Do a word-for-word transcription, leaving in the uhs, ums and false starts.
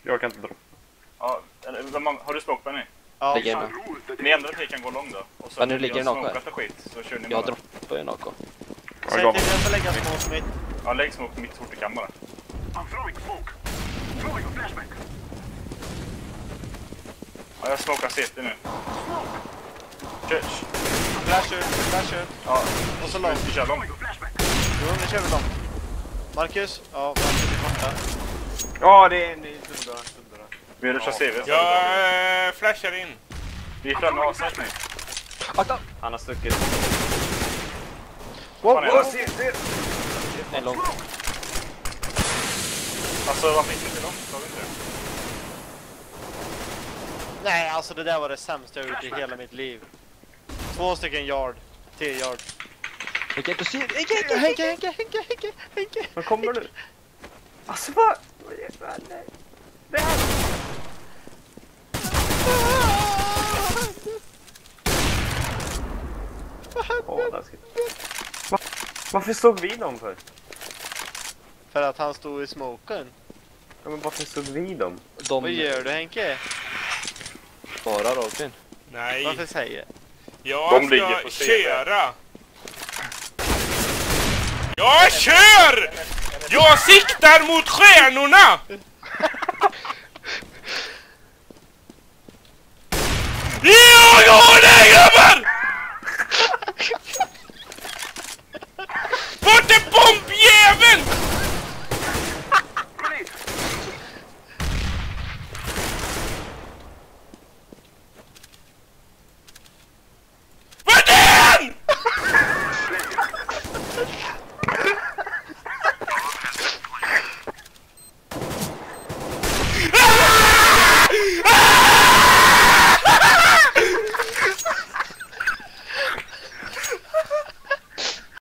Jag kan inte droppa. Ja, har du smoke Benny? Ja, ligger med. Ni ändrar att ni kan gå lång då. Och så Men nu ligger det smokat något. och skit, så kör ni Jag bara. droppar ju något. Säg till att jag ska lägga smoke mitt. Ja, lägg smoke mitt fort i kammaren. Ja, jag smokar C T nu. Kör. Flash ut, flash ut. Ja, Och så långt. vi kör långt. Jo, nu kör vi långt. Marcus? Ja, Marcus är borta. Ja, det är en i tunneln. Vi ruschar C V. Jag äh, flashar in. Vi är framme och sätt nu. Akta! Han har stuckit. Wow, Fan, är wow. det? En lång. Alltså, varför inte till långt? Sa vi inte det? Nej, alltså det där var det sämsta jag gjort i hela mitt liv. Två stycken yard. T yard. Jag kan inte se. Henke, Henke, Henke, Henke, Henke, Henke, Henke. Men kommer du? Alltså vad? Nej. Det här. Åh, där ska... Va? Varför såg vi dem för? För att han stod i smoken. Ja, men varför såg vi dem? De Vad gör du, Henke? bara rakt in. Nej, Varför säger? jag De ligger ska på C V. köra. Jag kör! Jag siktar mot stjärnorna!